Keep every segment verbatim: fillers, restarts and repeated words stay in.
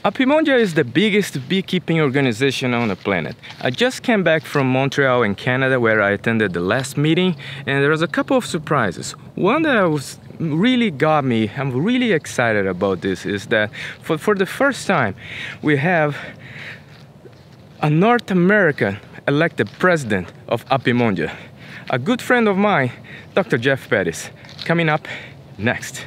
Apimondia is the biggest beekeeping organization on the planet. I just came back from Montreal in Canada, where I attended the last meeting, and there was a couple of surprises. One that I was really got me, I'm really excited about this, is that for, for the first time we have a North American elected president of Apimondia. A good friend of mine, Doctor Jeff Pettis, coming up next.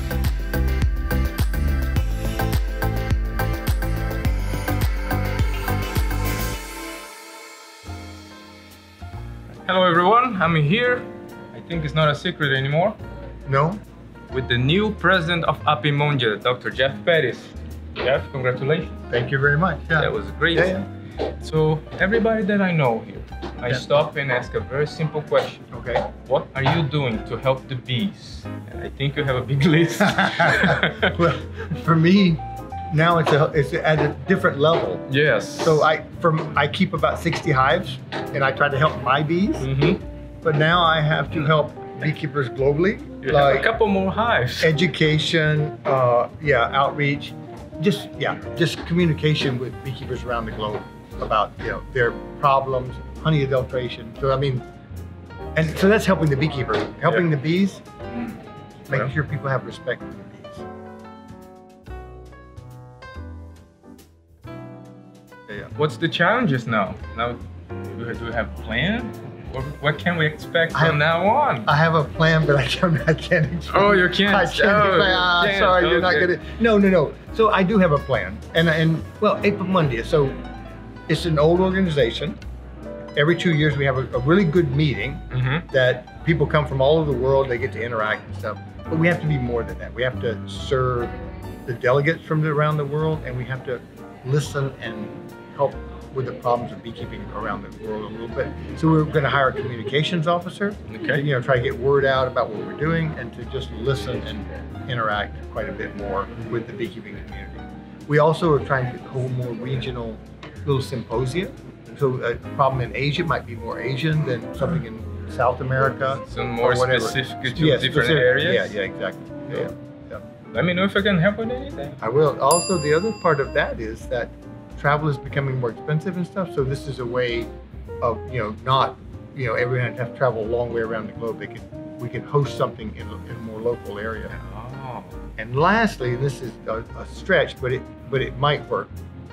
Hello everyone, I'm here. I think it's not a secret anymore. No. With the new president of Apimondia, Doctor Jeff Pettis. Jeff, congratulations. Thank you very much. Yeah. That was great. Yeah, yeah. So everybody that I know here, I Yeah. stop and ask a very simple question. Okay. What are you doing to help the bees? And I think you have a big list. Well, for me, now it's a, it's at a different level. Yes. So I from I keep about sixty hives, and I try to help my bees. Mm-hmm. But now I have to help beekeepers globally, You like have a couple more hives. education, uh, yeah, outreach, just yeah, just communication with beekeepers around the globe about you know their problems, honey adulteration. So I mean, and so that's helping the beekeeper, helping Yeah. the bees, making Yeah. sure people have respect for the bees. Yeah. What's the challenges now? Now, do we- do we have a plan? What, what can we expect I from have- now on? I have a plan, but I can't. I can't explain. Oh, you can't? I can't. Oh, explain. you Ah, can't. sorry, you're not Okay. gonna. No, no, no. So I do have a plan, and and well, Apimondia. So it's an old organization. Every two years we have a, a really good meeting Mm-hmm. that people come from all over the world. They get to interact and stuff. But we have to be more than that. We have to serve the delegates from around the world, and we have to listen and help with the problems of beekeeping around the world a little bit. So we're going to hire a communications officer, Okay. to, you know, try to get word out about what we're doing and to just listen and interact quite a bit more with the beekeeping community. We also are trying to hold more regional little symposia. So a problem in Asia might be more Asian than something in South America. Some more or whatever. specific to Yeah, different specific- areas? Yeah, yeah, exactly. Yeah, yeah. Let me know if I can help with anything. I will. Also, the other part of that is that travel is becoming more expensive and stuff. So this is a way of, you know, not, you know, everyone have to travel a long way around the globe. They can, we can host something in a, in a more local area. Oh. And lastly, this is a, a stretch, but it, but it might work.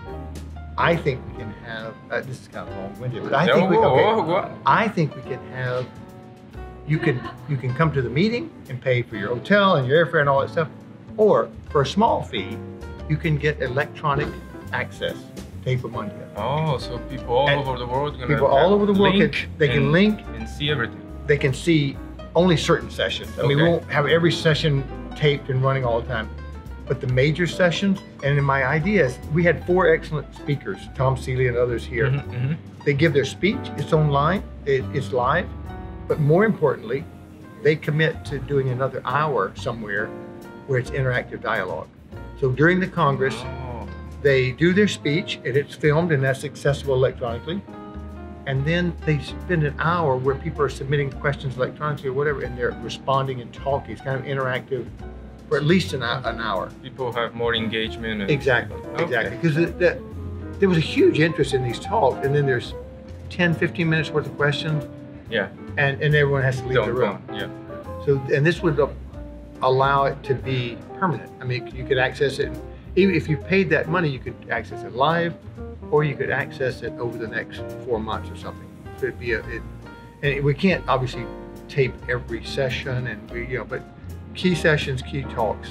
I think we can have, uh, this is kind of long-winded, but I think we, Oh, okay, oh, what? I think we can have, you can, you can come to the meeting and pay for your hotel and your airfare and all that stuff. Or for a small fee, you can get electronic access to Apimondia. Oh, so people all And over the world gonna People all have over the world, link can, they can and- link, and see everything. they can see only certain sessions. I mean, we Okay. won't have every session taped and running all the time, but the major sessions, and in my ideas, we had four excellent speakers, Tom Seeley and others here. Mhm, mhm. They give their speech, it's online, it, it's live, but more importantly, they commit to doing another hour somewhere where it's interactive dialogue. So during the Congress, Oh. they do their speech and it's filmed and that's accessible electronically. And then they spend an hour where people are submitting questions electronically or whatever, and they're responding and talking. It's kind of interactive for at least an, hou- an hour. People have more engagement. And Exactly, Okay. exactly. Because the, the, there was a huge interest in these talks, and then there's ten, fifteen minutes worth of questions, Yeah. and, and everyone has to leave Don't the room. come. Yeah. So, and this would allow it to be permanent. I mean, you could access it, even if you paid that money, you could access it live, or you could access it over the next four months or something. So it'd be a, it, and we can't obviously tape every session, and we, you know, but key sessions, key talks.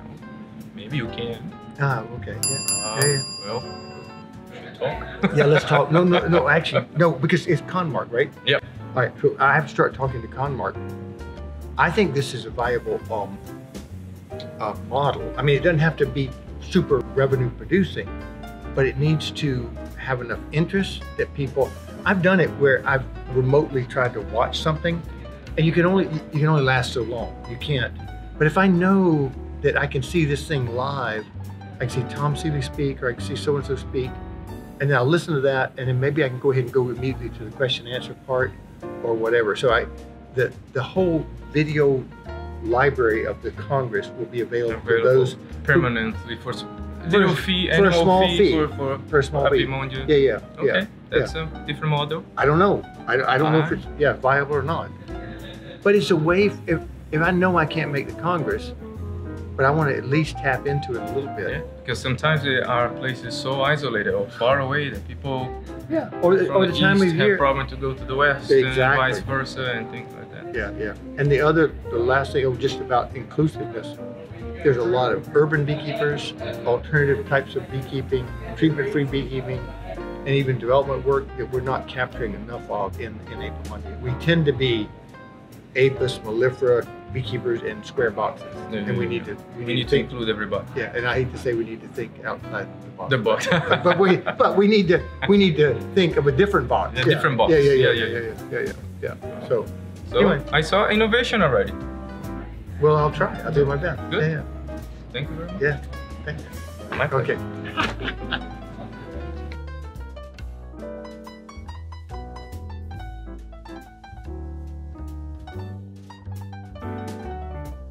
Maybe you can. Ah, okay, yeah, Uh, yeah, yeah. Well, we should talk. Yeah, let's talk. No, no, no, actually, no, because it's Conmark, right? Yep. All right, so I have to start talking to Conmark. I think this is a viable um, uh, model. I mean, it doesn't have to be super revenue producing, but it needs to have enough interest that people, I've done it where I've remotely tried to watch something, and you can only, you can only last so long. You can't. But if I know that I can see this thing live, I can see Tom Seeley speak, or I can see so-and-so speak, and then I'll listen to that, and then maybe I can go ahead and go immediately to the question and answer part or whatever. So I, the, the whole video library of the Congress will be available, Available for those permanently for little a- fee, for a annual small fee, fee. for, for, For a small fee. Apimondia. Yeah, yeah, Okay, yeah. that's yeah. a different model. I don't know. I, I don't know if Uh-huh. it's yeah viable or not. But it's a way f- if if I know I can't make the Congress, but I want to at least tap into it a little bit. Yeah, because sometimes there are places so isolated or far away that people Yeah. Or, from or the, the time east of have year. problem to go to the west Exactly. and vice versa and things like that. Yeah, yeah. And the other, the last thing, oh, just about inclusiveness. There's a lot of urban beekeepers, alternative types of beekeeping, treatment-free beekeeping, and even development work that we're not capturing enough of in, in Apimondia. We tend to be Apis mellifera beekeepers in square boxes, Yeah, and we yeah, need to We, we need to think, include everybody. yeah. And I hate to say we need to think outside the box, The box. but, but we but we need to we need to think of a different box. A yeah. different box. Yeah, yeah, yeah, Yeah, yeah, yeah, yeah, yeah, yeah. yeah. So, So anyway, I saw innovation already. well, I'll try. I'll do my best. Good. Yeah, Thank you very much. yeah, yeah. Thank you. My pleasure. Okay.